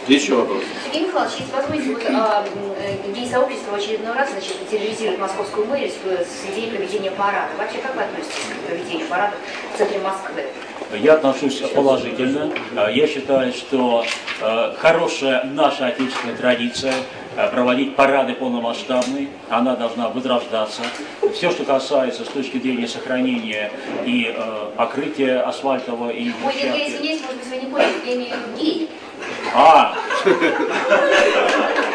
Еще вопрос. Сергей Михайлович, если позволите, вот гей-сообщество в очередной раз, значит, терроризирует московскую мэрию с идеей проведения парада. Вообще, как вы относитесь к проведению парада в центре Москвы? Я отношусь положительно. Я считаю, что хорошая наша отечественная традиция проводить парады полномасштабные, она должна возрождаться. Все, что касается с точки зрения сохранения и покрытия асфальтового и Ой, я извиняюсь, может быть, вы не поняли, я имею в виду гей.